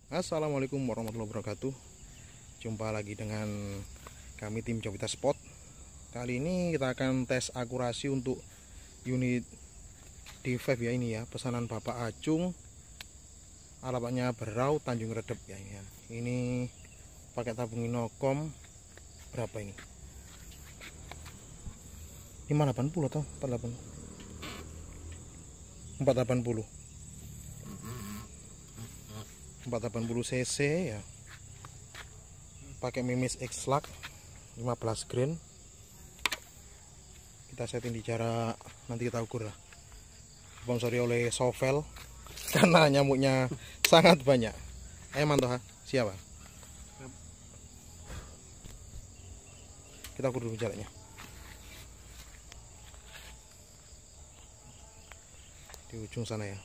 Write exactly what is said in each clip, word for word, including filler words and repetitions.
Assalamualaikum warahmatullahi wabarakatuh. Jumpa lagi dengan kami tim Jovita Spot. Kali ini kita akan tes akurasi untuk unit D lima ya, ini ya, pesanan Bapak Acung. Alamatnya Berau, Tanjung Redep ya ini ya. Ini pakai tabung Inokom berapa ini? lima delapan puluh atau empat delapan puluh? empat delapan puluh. empat delapan puluh cc ya, pakai Mimis X-Lux lima belas grain. Kita setting di jarak, nanti kita ukur lah. Sponsori oleh Sovel karena nyamuknya sangat banyak. Ayo mantap, siapa? Kita ukur dulu jaraknya. Di ujung sana ya.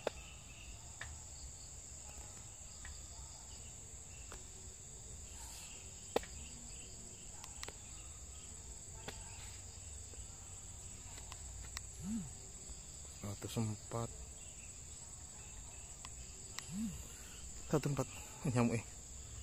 seratus empat satu empat nyamuk eh.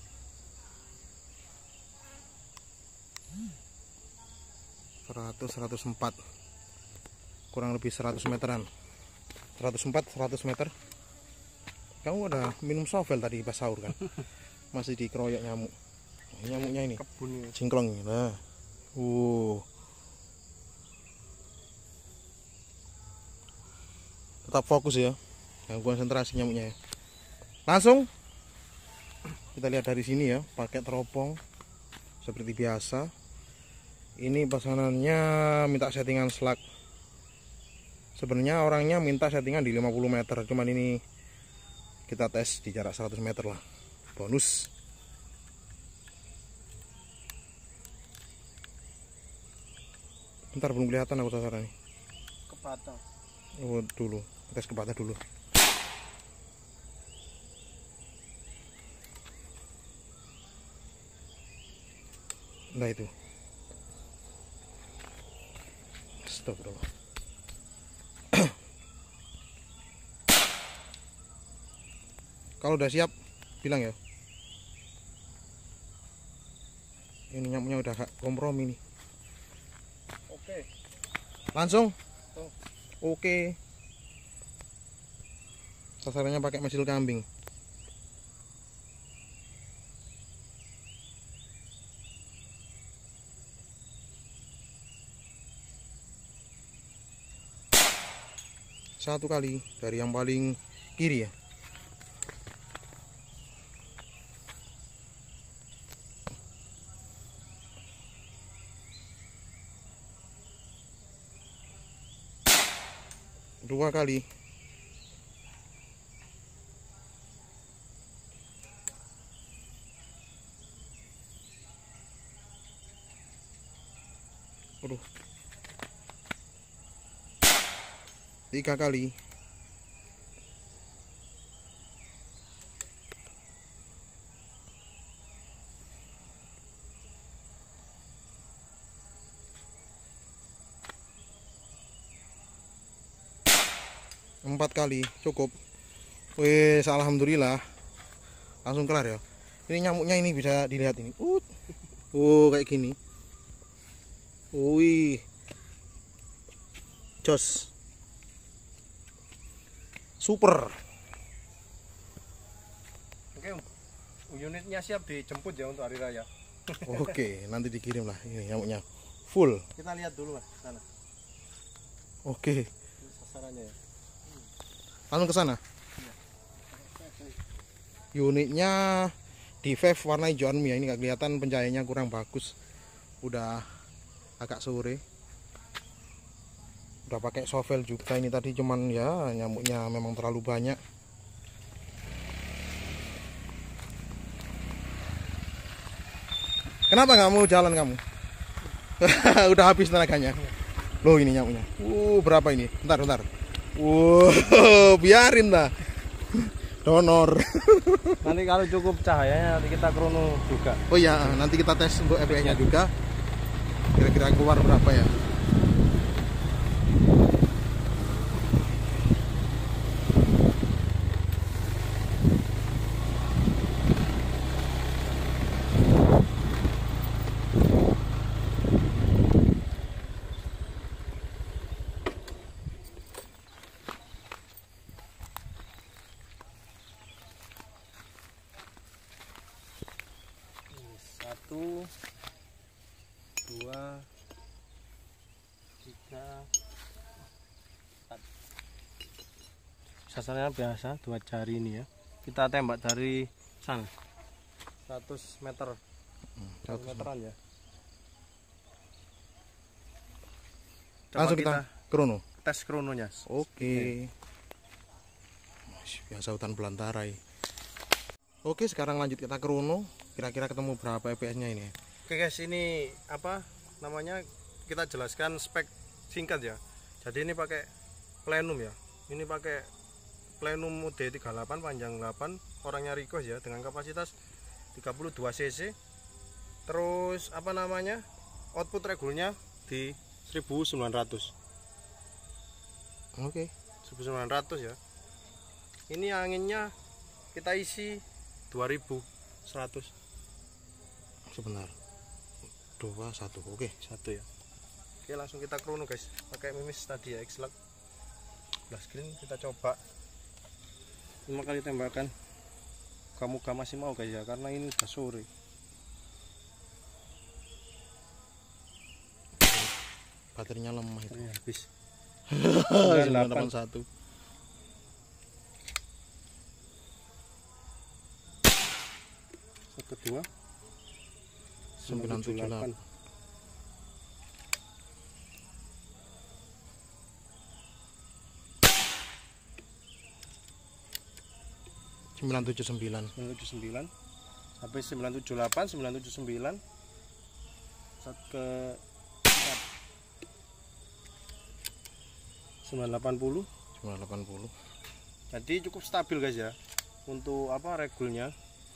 seratus seratus empat, kurang lebih seratus meteran. Seratus empat seratus meter. Kamu udah minum Sovel tadi pas sahur kan? Masih dikeroyok nyamuk. Nah, nyamuknya ini jingklong. Nah, uh tetap fokus ya, yang konsentrasi nyamuknya ya. Langsung kita lihat dari sini ya, pakai teropong seperti biasa. Ini pesanannya minta settingan slug. Sebenarnya orangnya minta settingan di lima puluh meter, cuman ini kita tes di jarak seratus meter lah, bonus. Bentar, belum kelihatan aku sasaran nih. Kepatah. Oh, dulu tes kepatah dulu. Nah itu stop dulu. Kalau udah siap bilang ya. Ini nyamuknya udah kompromi nih. Oke. Langsung. Oh. Oke. Sasarannya pakai mesil kambing. Satu kali dari yang paling kiri ya. Dua kali. Aduh. Tiga kali. Empat kali cukup. Wes, alhamdulillah langsung kelar ya. Ini nyamuknya ini bisa dilihat ini. Uh, oh kayak gini. Wih, jos, super. Oke, unitnya siap dijemput ya untuk hari raya. Oke, nanti dikirim lah ini nyamuknya full. Kita lihat dulu mas sana. Oke. Ini sasarannya ya. Langsung ke sana. Unitnya D lima warna hijauan ya, ini nggak kelihatan, pencahayaannya kurang bagus. Udah agak sore. Udah pakai Sovel juga ini tadi, cuman ya nyamuknya memang terlalu banyak. Kenapa nggak mau jalan kamu? Udah habis tenaganya. Loh ini nyamuknya. Uh berapa ini? Bentar bentar. Wow, biarin lah. Donor. Nanti kalau cukup cahayanya nanti kita krono juga. Oh iya, nanti kita tes untuk F P S-nya juga. Kira-kira keluar berapa ya? Satu, dua, tiga, empat. Sasarannya biasa dua jari ini ya. Kita tembak dari sana seratus meter. seratus meteran ya. Coba Langsung kita, kita krono. Tes krononya. Oke. Biasa hutan belantara ya. Oke, sekarang lanjut kita krono. Kira-kira ketemu berapa F P S-nya ini? Oke guys, ini apa namanya? Kita jelaskan spek singkat ya. Jadi ini pakai plenum ya. Ini pakai plenum D tiga puluh delapan panjang delapan, orangnya request ya, dengan kapasitas tiga puluh dua cc. Terus apa namanya? Output regulnya di seribu sembilan ratus. Oke. seribu sembilan ratus ya. Ini anginnya kita isi dua ribu seratus. Sebentar. Dua, satu. Oke, satu ya. Oke, langsung kita krono guys. Pakai mimis tadi ya, X-Lug. Blast green kita coba. Lima kali tembakan. Kamu gak masih mau guys ya, karena ini udah sore. Baterainya lemah itu. Ini habis. sembilan delapan satu. Satu kedua. sembilan tujuh delapan. sembilan tujuh sembilan. sembilan tujuh sembilan sampai sembilan tujuh delapan, sembilan tujuh sembilan. Saat ke sembilan delapan puluh. sembilan delapan puluh. Jadi cukup stabil guys ya. Untuk apa regulnya?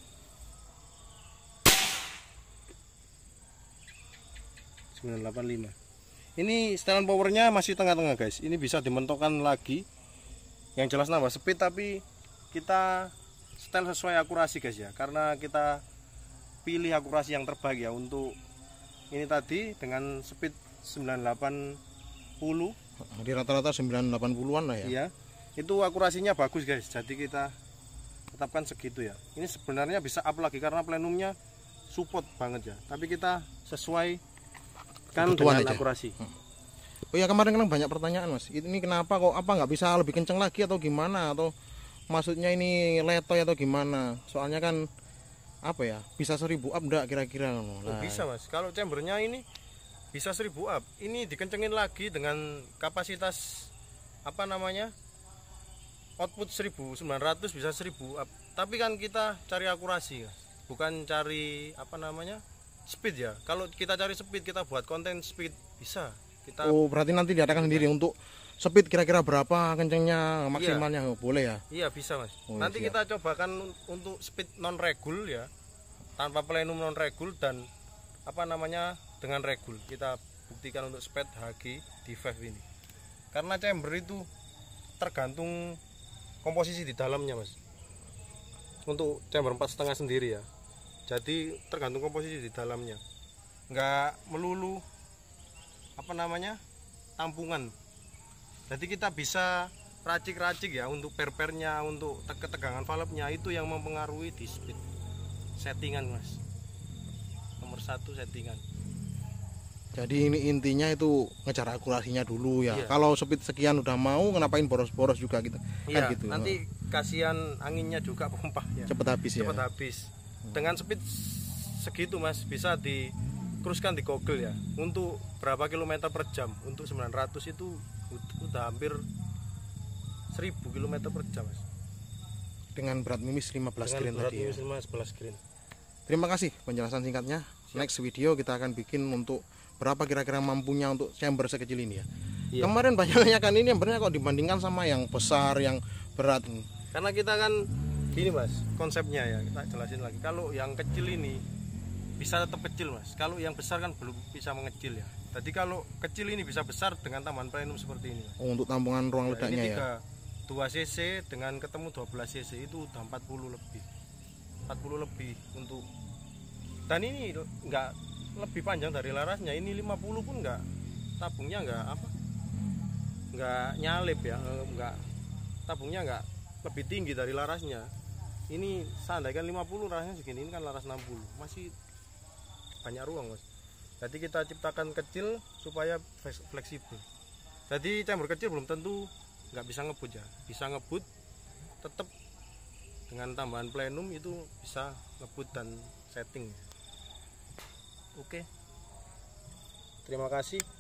sembilan delapan lima. Ini setelan powernya masih tengah-tengah guys. Ini bisa dimentokkan lagi. Yang jelas nambah speed, tapi kita setel sesuai akurasi guys ya. Karena kita pilih akurasi yang terbaik ya untuk ini tadi dengan speed sembilan delapan puluh. Di rata-rata sembilan delapan puluhan lah ya. Iya. Itu akurasinya bagus guys. Jadi kita tetapkan segitu ya. Ini sebenarnya bisa up lagi karena plenumnya support banget ya. Tapi kita sesuai kan dengan aja. Akurasi. Oh ya, kemarin kan banyak pertanyaan mas. Ini kenapa kok apa nggak bisa lebih kenceng lagi atau gimana, atau maksudnya ini letoy atau gimana? Soalnya kan apa ya, bisa seribu up enggak kira-kira? Nah, oh, bisa mas. Kalau chambernya ini bisa seribu up. Ini dikencengin lagi dengan kapasitas apa namanya? Output seribu sembilan ratus bisa seribu up. Tapi kan kita cari akurasi, bukan cari apa namanya? Speed ya. Kalau kita cari speed, kita buat konten speed bisa. Kita Oh, berarti nanti diadakan sendiri untuk speed kira-kira berapa kencengnya maksimalnya. Iya. Boleh ya? Iya, bisa mas. Oh, nanti siap. kita cobakan untuk speed non regul ya, tanpa plenum non regul dan apa namanya dengan regul. Kita buktikan untuk speed H G di Vive ini. Karena chamber itu tergantung komposisi di dalamnya mas. Untuk chamber empat setengah sendiri ya. Jadi tergantung komposisi di dalamnya, nggak melulu apa namanya tampungan. Jadi kita bisa racik-racik ya untuk per-pernya, untuk ketegangan valve-nya, itu yang mempengaruhi di speed. Settingan mas, nomor satu settingan. Jadi ini intinya itu ngejar akurasinya dulu ya. Iya. Kalau speed sekian udah mau, ngapain boros-boros juga gitu? Iya. Kan gitu. Nanti kasihan anginnya juga pompa ya. Cepet habis ya. Cepet habis. Dengan speed segitu mas, bisa di cruise-kan di Google ya, untuk berapa kilometer per jam. Untuk sembilan ratus itu udah hampir seribu kilometer per jam mas. Dengan berat mimis lima belas Dengan green berat tadi ya. lima belas green. Terima kasih penjelasan singkatnya. Siap. Next video kita akan bikin untuk berapa kira-kira mampunya untuk chamber sekecil ini ya. Iya. Kemarin banyaknya kan ini yang benar kok dibandingkan sama yang besar, yang berat. Karena kita kan gini mas, konsepnya ya kita jelasin lagi. Kalau yang kecil ini bisa tetap kecil mas. Kalau yang besar kan belum bisa mengecil ya. Jadi kalau kecil ini bisa besar dengan tambahan plenum seperti ini. Oh, untuk tampungan ruang Nah, ledaknya ini ya. dua cc dengan ketemu dua belas cc itu udah empat puluh lebih. empat puluh lebih untuk. Dan ini enggak lebih panjang dari larasnya. Ini lima puluh pun enggak, tabungnya enggak apa? Enggak nyalip ya, enggak, tabungnya enggak lebih tinggi dari larasnya. Ini seandainya lima puluh larasnya segini, ini kan laras enam puluh. Masih banyak ruang mas. Jadi kita ciptakan kecil supaya fleksibel. Jadi chamber kecil belum tentu nggak bisa ngebut ya, bisa ngebut tetap dengan tambahan plenum itu bisa ngebut dan setting. Oke, terima kasih.